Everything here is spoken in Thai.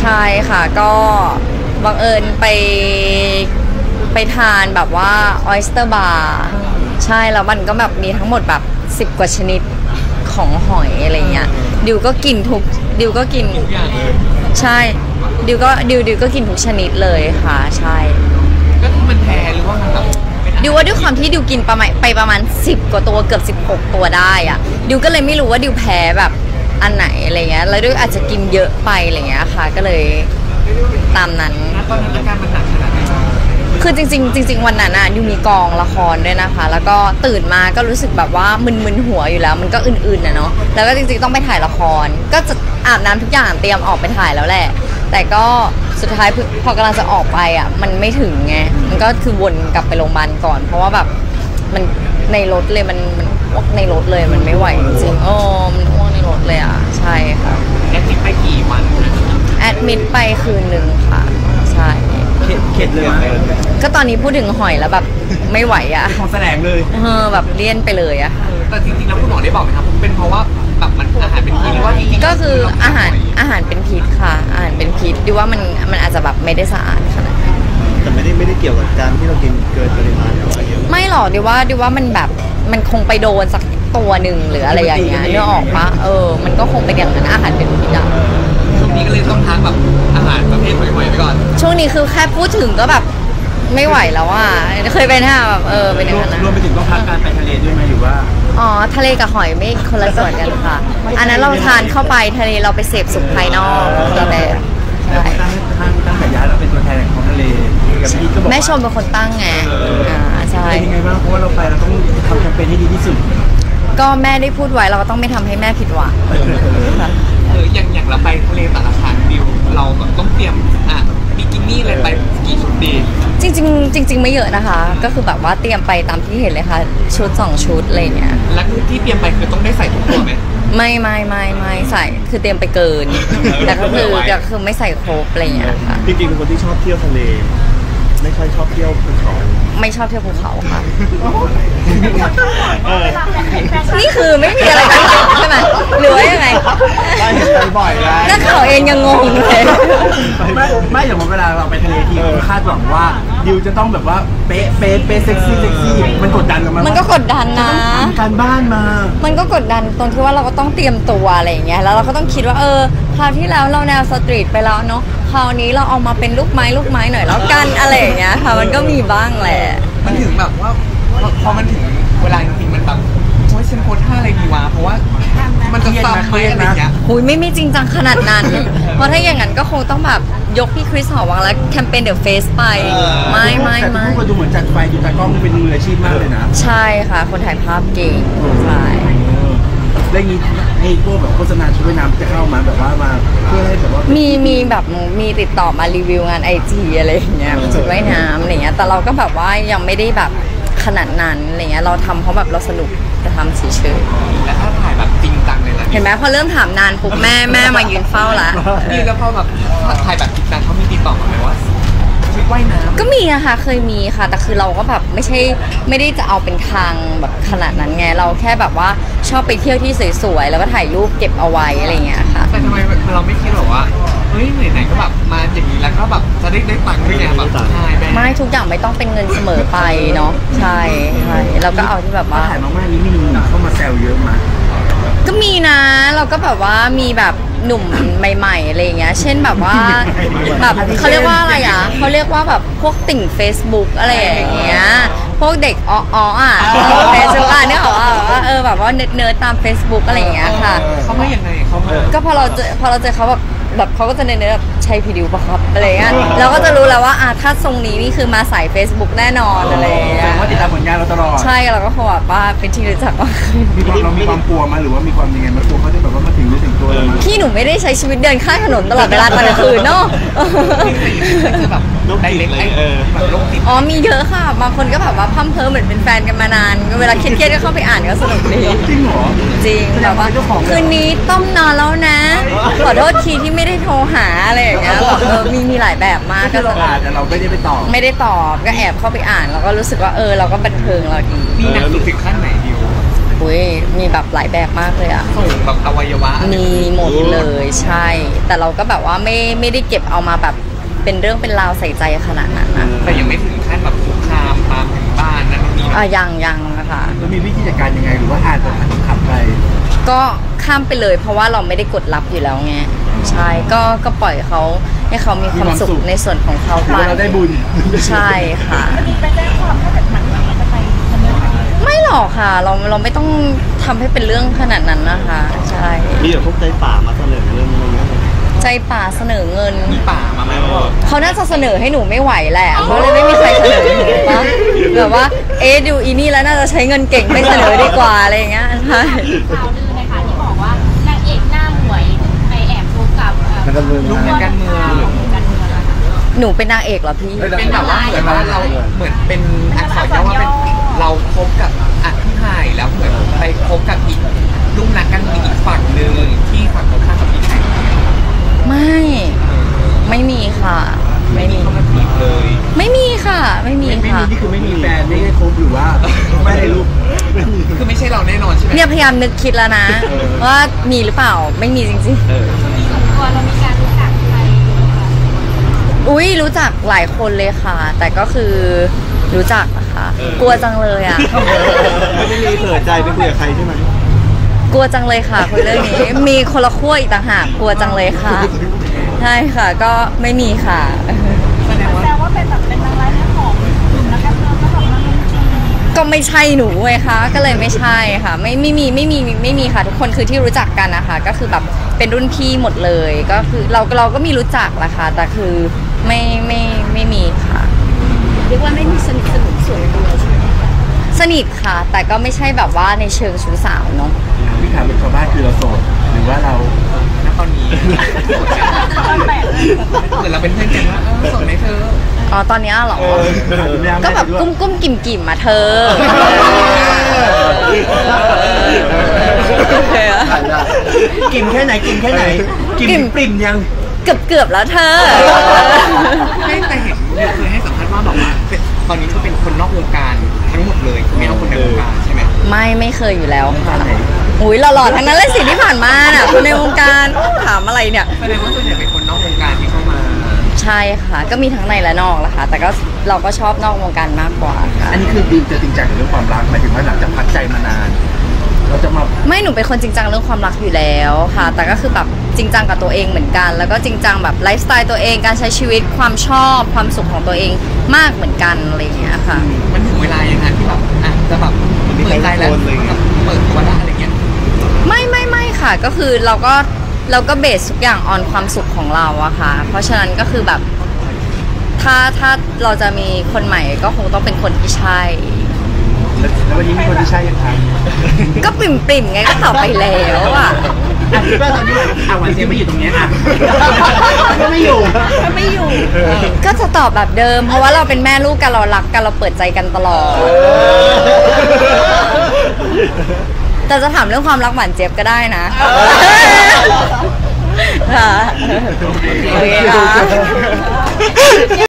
ใช่ค่ะก็บังเอิญไปทานแบบว่าออยสเตอร์บาร์ใช่แล้วมันก็แบบมีทั้งหมดแบบ10 กว่าชนิดของหอยอะไรเงี้ยดิวก็กินใช่ดิวก็กินทุกชนิดเลยค่ะใช่ก็คือมันแพ้หรือว่ามันแบบดิวว่าด้วยความที่ดิวกินประมาณ10 กว่าตัวเกือบ16 ตัวได้อะดิวก็เลยไม่รู้ว่าดิวแพ้แบบอันไหนอะไรเงี้ยแล้วดิวอาจจะกินเยอะไปอะไรเงี้ยค่ะก็เลยตามนั้นตอนนั้นอาการมันหนักขนาดไหนคือจริงวันนั้นดิวมีกองละครด้วยนะคะแล้วก็ตื่นมาก็รู้สึกแบบว่ามึนหัวอยู่แล้วมันก็อื่นๆนะเนาะแล้วก็จริงๆต้องไปถ่ายละครก็จะอาบน้ำทุกอย่างเตรียมออกไปถ่ายแล้วแหละแต่ก็สุดท้ายพอกำลังจะออกไปมันไม่ถึงไงมันก็คือวนกลับไปโรงพยาบาลก่อนเพราะว่าแบบมันในรถเลยมันอ้วกในรถเลยมันไม่ไหวจริงมันอ้วกในรถเลยใช่ค่ะแอดมิดไปกี่วันแอดมิดไปคืนนึงค่ะใช่เข็ดเลยก็ตอนนี้พูดถึงหอยแล้วแบบไม่ไหวของแสดงเลยแบบเลี่ยนไปเลยแต่จริงๆแล้วคุณหมอได้บอกไหมครับเป็นเพราะว่าแบบมันอาหารเป็นพิษหรือว่าจริงๆก็คืออาหารเป็นพิษค่ะอาหารเป็นพิษดิว่ามันอาจจะแบบไม่ได้สะอาดขนาดนั้นแต่ไม่ได้เกี่ยวกับการที่เรากินเกินปริมาณอะไรเยอะไม่หรอกดิว่ามันแบบมันคงไปโดนสักตัวหนึ่งหรืออะไรอย่างเงี้ยเนื้อออกปะมันก็คงเป็นอย่างนั้นอาหารเป็นพิษช่วงนี้ก็เลยต้องพักแบบอาหารประเภทใหม่ๆไปก่อนช่วงนี้คือแค่พูดถึงก็แบบไม่ไหวแล้วเคยเป็นแบบเป็นอย่างนั้นนะรวมไปถึงต้องพักการไปทะเลด้วยไหมหรือว่าทะเลกับหอยไม่คนละส่วนกันค่ะอันนั้นเราทานเข้าไปทะเลเราไปเสพสุขภายนอกเราแบบใช่ตั้งแต่ย้ายเราเป็นตัวแทนของทะเลกับพี่ก็บอกแม่ชมเป็นคนตั้งไงใช่ยังไงบ้างเพราะว่าเราไปเราต้องทำแคมเปญให้ดีที่สุดก็แม่ได้พูดไว้เราก็ต้องไม่ทำให้แม่ผิดหวังอย่างเราไปทะเลแต่ละครั้งดิวเราต้องเตรียมบิกินี่อะไรไปกี่ชุดดีจริงไม่เยอะนะคะก็คือแบบว่าเตรียมไปตามที่เห็นเลยค่ะชุด2 ชุดอะไรเงี้ยแล้วที่เตรียมไปคือต้องได้ใส่ทุกตัวไหมไม่ใส่คือเตรียมไปเกินแต่ก็คือไม่ใส่ครบอะไรเงี้ยค่ะจริงๆเป็นคนที่ชอบเที่ยวทะเลไม่ค่อยชอบเที่ยวภูเขาไม่ชอบเที่ยวภูเขาค่ะนี่คือไม่มีอะไรกันใช่ไหมหรือว่ายังไงไปบ่อยแล้วนักข่าวเองยังงงเลยไม่อย่างเวลาเราไปทะเลทีคาดหวังว่าดิวจะต้องแบบว่าเป๊ะเซ็กซี่มันกดดันกับมันก็กดดันนะการบ้านมามันก็กดดันตรงที่ว่าเราก็ต้องเตรียมตัวอะไรอย่างเงี้ยแล้วเราก็ต้องคิดว่าคราวที่แล้วเราแนวสตรีทไปแล้วเนาะคราวนี้เราเอามาเป็นลูกไม้หน่อยแล้วกันอะไรอย่างเงี้ยค่ะมันก็มีบ้างแหละมันถึงแบบว่าพอมันถึงเวลาจริงๆมันแบบโอ้ยฉันโพสท่าอะไรดีวะเพราะว่ามันจะซ้ำไหมอะไรเงี้ยหุยไม่จริงจังขนาดนั้นเพราะถ้าอย่างนั้นก็คงต้องแบบยกพี่คริสหอวังแล้วแคมเปญเดอะเฟสไปไม่แต่พูดก็ดูเหมือนจัดไฟดูตากล้องเป็นมืออาชีพมากเลยนะใช่ค่ะคนถ่ายภาพเก่งใช่ได้ยินให้พวกแบบโฆษณาชุดว่ายน้ำจะเข้ามาแบบว่ามาเพื่อให้แบบว่ามีแบบมีติดต่อมารีวิวงานIGอะไรอย่างเงี้ยชุดว่ายน้ำอะไรเงี้ยแต่เราก็แบบว่ายังไม่ได้แบบขนาดนั้นอะไรเงี้ยเราทำเพราะแบบเราสนุกจะทำเฉยๆแล้วถ้าถ่ายแบบจริงจังเลยล่ะเห็นไหมพอเริ่มถามนานปุ๊บแม่มายืนเฝ้าละนี่แล้วพอแบบถ่ายแบบจริงจังเขามีติดต่อมาไหมว่าชุดว่ายน้ำก็มีนะคะเคยมีค่ะแต่คือเราก็แบบไม่ได้จะเอาเป็นทางแบบขนาดนั้นไงเราแค่แบบว่าชอบไปเที่ยวที่สวยๆแล้วก็ถ่ายรูปเก็บเอาไว้อะไรเงี้ยค่ะแต่ทำไมเราไม่คิดหรอว่าเฮ้ยไหนๆก็แบบมาอย่างนี้แล้วก็แบบจะได้ตังค์ด้วยไงแบบไม่ทุกอย่างไม่ต้องเป็นเงินเสมอไปเนาะใช่เราก็เอาที่แบบว่าถ่ายมากๆนี้มีหนุ่มเข้ามาแซวเยอะมาก็มีนะเราก็แบบว่ามีแบบหนุ่มใหม่ๆอะไรเงี้ยเช่นแบบว่าแบบเขาเรียกว่าอะไรเขาเรียกว่าแบบพวกติ่ง Facebook อะไรอย่างเงี้ยพวกเด็กเฟซบุ๊กเนี่ยเหรอแบบว่าเนิร์ดตาม Facebook อะไรอย่างเงี้ยค่ะเขาไม่ยังไงเขาก็พอเราเจอเขาแบบเขาก็จะเน้นแบบใช่พี่ดิวปะครับอะไรเงี้ยเราก็จะรู้แล้วว่าถ้าทรงนี้นี่คือมาสาย Facebook แน่นอนอะไรเงี้ยว่าติดตามผลงานเราตลอดใช่เราก็คงแบบว่าเป็นที่รู้จักว่าเรามีความกลัวมาหรือว่ามีความยังไงมากลัวเขาจะแบบว่ามาถึงตัวพี่หนูไม่ได้ใช้ชีวิตเดินข้างถนนตลอดเวลาตอนกลางคืนเนาะแบบได้เล็กแบบโรคติดมีเยอะค่ะบางคนก็แบบว่าพั่มเพ้อเหมือนเป็นแฟนกันมานานเวลาเครียดก็เข้าไปอ่านก็สนุกดีจริงเหรอจริงแบบว่าคืนนี้ต้มนอนแล้วนะขอโทษทีที่ไม่ได้โทรหาอะไรอย่างเงี้ยแบบมีหลายแบบมากก็สนุกแต่เราไม่ได้ไปตอบก็แอบเข้าไปอ่านแล้วก็รู้สึกว่าเราก็บันเทิงเราดีมีหนักสุดถึงขั้นไหนดิวมีแบบหลายแบบมากเลยส่งแบบอวัยวะมีหมดเลยใช่แต่เราก็แบบว่าไม่ได้เก็บเอามาแบบเป็นเรื่องเป็นราวใส่ใจขนาดนั้นนะแต่ยังไม่ถึงขั้นแบบคุกคามตามถึงบ้านนั้นมียังนะคะแล้วมีวิธีจัดการยังไงหรือว่าอ่านแบบขับไปก็ข้ามไปเลยเพราะว่าเราไม่ได้กดรับอยู่แล้วไงใช่ก็ปล่อยเขาให้เขามีความสุขในส่วนของเขาถือไปว่าเราได้บุญใช่ค่ะไปแจ้งความถ้าเกิดหนักๆจะไปดำเนินคดีไม่หรอกค่ะ เราไม่ต้องทำให้เป็นเรื่องขนาดนั้นนะคะ ใช่มีแบบพวกใจป่ามาเสนอเรื่องอะไรเงี้ยใจป่าเสนอเงินมีป่ามาไหมว่าเขาน่าจะเสนอให้หนูไม่ไหวแหละเพราะเลยไม่มีใครเสนอหนูปะแบบว่าดูอีนี่แล้วน่าจะใช้เงินเก่งไม่เสนอดีกว่าอะไรอย่างเงี้ยใช่ข่าวลือนะคะที่บอกว่านางเอกหน้าหมวยไปแอบคบกับนักการเมืองลูกนักการเมืองการเมืองอะค่ะหนูเป็นนางเอกเหรอพี่เป็นแบบว่าเหมือนว่าเราเหมือนเป็นอักษรย่อว่าเป็นเราคบกับพี่ไห่แล้วเหมือนไปคบกับอีกลูกนักการเมืองอีกฝั่งหนึ่งที่ฝั่งตรงข้ามกับพี่ไห่ไม่มีค่ะ ไม่มีเข้ามาจีบเลยไม่มีค่ะ ไม่มีไม่มีค่ะนี่คือไม่มีแฟนไม่ได้คบหรือว่าไม่ได้รู้คือไม่ใช่เราแน่นอนใช่ไหมเนี่ยพยายามนึกคิดแล้วนะ ว่ามีหรือเปล่าไม่มีจริงส่วนตัวเรามีการรู้จักใครไหมคะๆ อุ้ยรู้จักหลายคนเลยค่ะ แต่ก็คือรู้จักนะคะ กลัวจังเลยอ่ะไม่ได้มีเผื่อใจไปคุยกับใครใช่ไหมกลัวจังเลยค่ะคุยเรื่องนี้ มีคนละขั้วอีกต่างหากกลัวจังเลยค่ะใช่ค่ะ ก็ไม่มีค่ะแสดงว่าแต่ว่าเป็นแบบเป็นนางร้ายเนื้อหอมกลุ่มนักการเมืองก็แบบมาลุมจีบก็ไม่ใช่หนูไงคะก็เลยไม่ใช่ค่ะ ไม่มีค่ะ ทุกคนคือที่รู้จักกันนะคะก็คือแบบเป็นรุ่นพี่หมดเลย ก็คือเราก็มีรู้จักแหละค่ะแต่คือไม่มีค่ะเรียกว่าไม่มีสนิทสนมส่วนตัวใช่ไหมสนิทค่ะ แต่ก็ไม่ใช่แบบว่าในเชิงชู้สาวเนาะพี่ถามเป็นชาวบ้านคือเราโสดหรือว่าเราณตอนนี้เหมือนเราเป็นเพื่อนกันว่าสนไหมเธออ๋อตอนเนี้ยเหรอก็แบบกุ้มกิ่มมาเธอโอเคอะกินแค่ไหนกินแค่ไหนกินปริ่มยังเกือบแล้วเธอไม่แต่เห็นเคยให้สัมภาษณ์ว่าแบบว่าตอนนี้ก็เป็นคนนอกวงการทั้งหมดเลยไม่เอาคนในวงการใช่ไหมไม่เคยอยู่แล้วค่ะอุ้ยหล่อๆทั้งนั้นเลยสิที่ผ่านมาน่ะคนในวงการถามอะไรเนี่ยแสดงว่าส่วนใหญ่เป็นคนนอกวงการที่เข้ามาใช่ค่ะ ก็มีทั้งในและนอกแหละค่ะ แต่ก็เราก็ชอบนอกวงการมากกว่าค่ะอันนี้คือดิวจะจริงจังกับเรื่องความรักหมายถึงว่าหลังจากพักใจมานาน เราจะมาไม่หนูเป็นคนจริงจังเรื่องความรักอยู่แล้วค่ะ แต่ก็คือแบบจริงจังกับตัวเองเหมือนกัน แล้วก็จริงจังแบบไลฟ์สไตล์ตัวเองการใช้ชีวิตความชอบความสุขของตัวเองมากเหมือนกันอะไรอย่างเงี้ยค่ะมันถึงเวลาอย่างนั้นที่แบบจะแบบเปิดใจแล้วเปิดตัวแล้วอะไรเงี้ยไม่ค่ะ ก็คือเราก็เบสทุกอย่างออนความสุขของเราอะค่ะ เพราะฉะนั้นก็คือแบบถ้าเราจะมีคนใหม่ก็คงต้องเป็นคนที่ใช่แล้ววันนี้มีคนที่ใช่ยังคะก็ปริ่มไงก็ตอบไปแล้วอะคิดว่าตอนนี้หวานเจี๊ยบไม่อยู่ตรงนี้อ่ะก็ไม่อยู่ก็จะตอบแบบเดิม เพราะว่าเราเป็นแม่ลูกกันเรารักกันเราเปิดใจกันตลอด แต่จะถามเรื่องความรักหวานเจี๊ยบก็ได้นะค่ะโอเคค่ะ